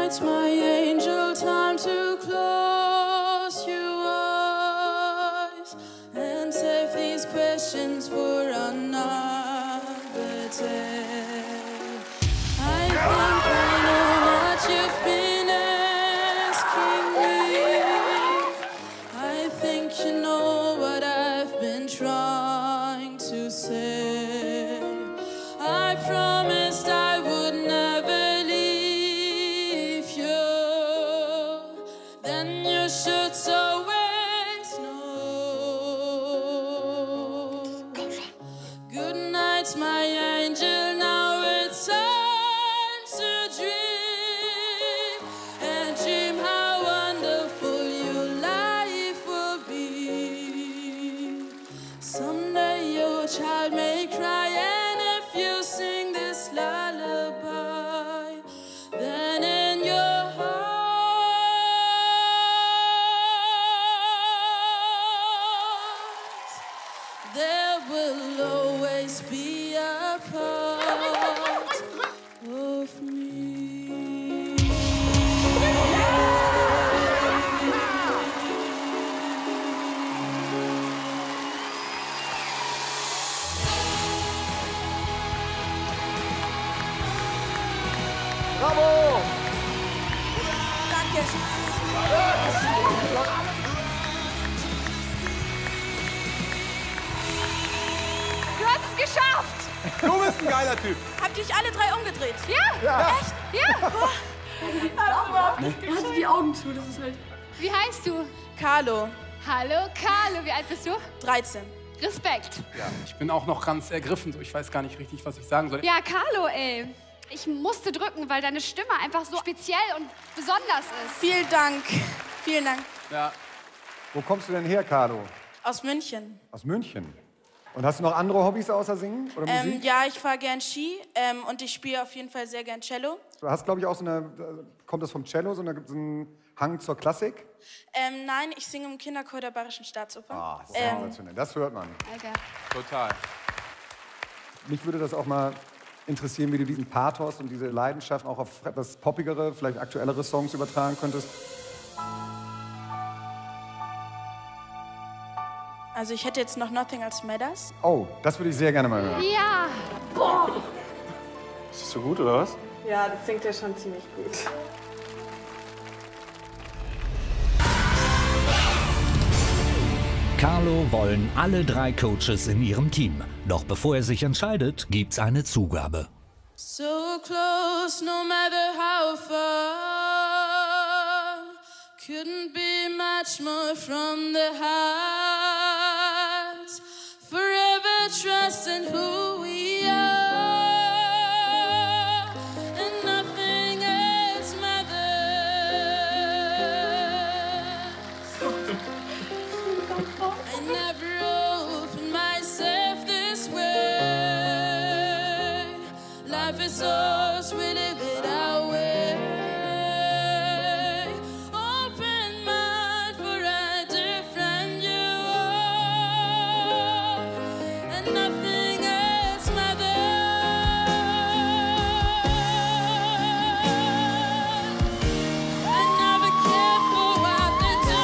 night's my angel, time to close your eyes and save these questions for another day. I think I know what you've been asking me. I think you know what I've been trying to say. I promised I would never leave you. Then you should always know. Good night, my angel. Now it's time to dream and dream how wonderful your life will be. Someday your child may cry, and if you sing this lullaby, then in your heart there will always be a part of me. Bravo! Danke. Du hast es geschafft! Du bist ein geiler Typ. Habt ihr euch alle drei umgedreht? Ja? Echt? Ja? Halt die Augen zu, das ist halt... Wie heißt du? Carlo, Hallo, Carlo. Wie alt bist du? 13. Respekt. Ja, ich bin auch noch ganz ergriffen. So. Ich weiß gar nicht richtig, was ich sagen soll. Ja, Carlo, ey. Ich musste drücken, weil deine Stimme einfach so speziell und besonders ist. Vielen Dank. Vielen Dank. Ja. Wo kommst du denn her, Carlo? Aus München. Aus München. Und hast du noch andere Hobbys außer Singen oder Musik? Ja, ich fahre gern Ski und ich spiele auf jeden Fall sehr gern Cello. Du hast, glaube ich, auch so eine, kommt das vom Cello, so einen Hang zur Klassik? Nein, ich singe im Kinderchor der Bayerischen Staatsoper. Ah, sensationell. Das hört man. Alter. Total. Mich würde das auch mal interessieren, wie du diesen Pathos und diese Leidenschaft auch auf etwas poppigere, vielleicht aktuellere Songs übertragen könntest. Also ich hätte jetzt noch Nothing Else Matters. Oh, das würde ich sehr gerne mal hören. Ja. Ist das so gut, oder was? Ja, das singt er schon ziemlich gut. Carlo wollen alle 3 Coaches in ihrem Team. Doch bevor er sich entscheidet, gibt's eine Zugabe. So close, no matter how far. Couldn't be much more from the heart. Forever trusting who we are. And nothing else matters. I never opened myself this way. Life is ours, we live it our way. Open mind for a different you are. And nothing else matters. I never cared for what they do.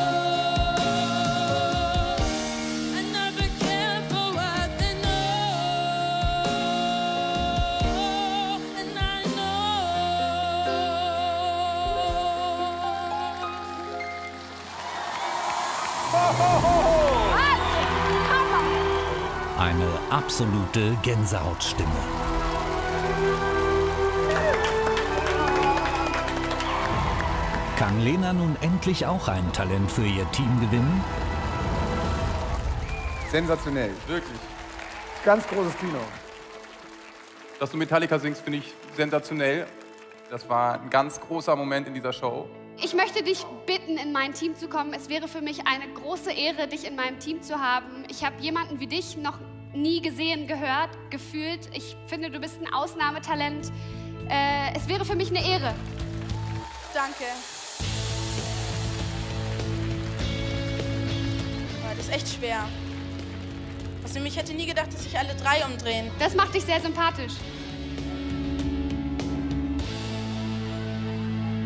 I never cared for what they know. And I Eine absolute Gänsehautstimme. Kann Lena nun endlich auch ein Talent für ihr Team gewinnen? Sensationell. Wirklich. Ganz großes Kino. Dass du Metallica singst, finde ich sensationell. Das war ein ganz großer Moment in dieser Show. Ich möchte dich bitten, in mein Team zu kommen. Es wäre für mich eine große Ehre, dich in meinem Team zu haben. Ich habe jemanden wie dich noch nie gesehen, gehört, gefühlt. Ich finde, du bist ein Ausnahmetalent. Es wäre für mich eine Ehre. Danke. Boah, das ist echt schwer. Also ich hätte nie gedacht, dass sich alle 3 umdrehen. Das macht dich sehr sympathisch.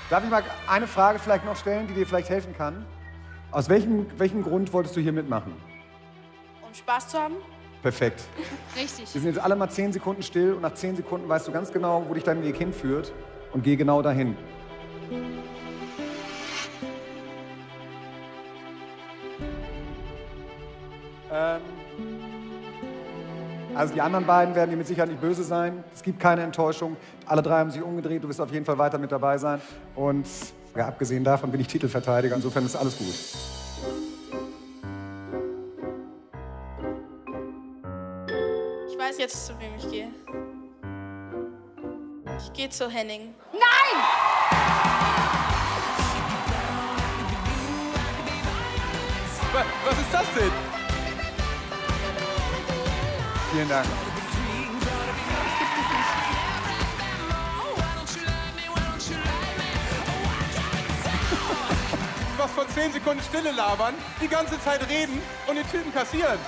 Darf ich mal eine Frage vielleicht noch stellen, die dir vielleicht helfen kann? Aus welchem Grund wolltest du hier mitmachen? Um Spaß zu haben? Perfekt. Richtig. Wir sind jetzt alle mal 10 Sekunden still und nach 10 Sekunden weißt du ganz genau, wo dich dein Weg hinführt und geh genau dahin. Also die anderen beiden werden dir mit Sicherheit nicht böse sein. Es gibt keine Enttäuschung. Alle 3 haben sich umgedreht. Du wirst auf jeden Fall weiter mit dabei sein. Und ja, abgesehen davon bin ich Titelverteidiger. Insofern ist alles gut. Ich weiß jetzt, zu wem ich gehe. Ich gehe zu Henning. Nein! Was ist das denn? Vielen Dank. Was von 10 Sekunden Stille labern, die ganze Zeit reden und den Typen kassieren.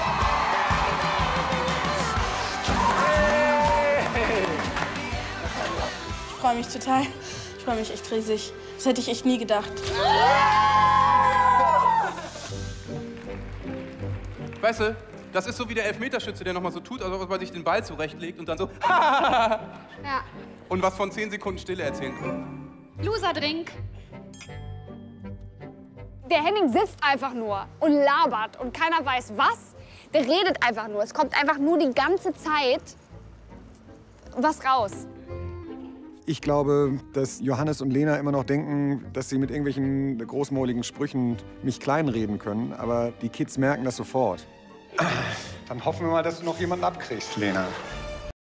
Ich freue mich total. Ich freue mich echt riesig. Das hätte ich echt nie gedacht. Weißt du, das ist so wie der Elfmeterschütze, der nochmal so tut, als ob er sich den Ball zurechtlegt und dann so Ja. und was von 10 Sekunden Stille erzählt. Loser-Drink. Der Henning sitzt einfach nur und labert und keiner weiß was. Der redet einfach nur. Es kommt einfach nur die ganze Zeit was raus. Ich glaube, dass Johannes und Lena immer noch denken, dass sie mit irgendwelchen großmäuligen Sprüchen mich kleinreden können. Aber die Kids merken das sofort. Dann hoffen wir mal, dass du noch jemanden abkriegst, Lena.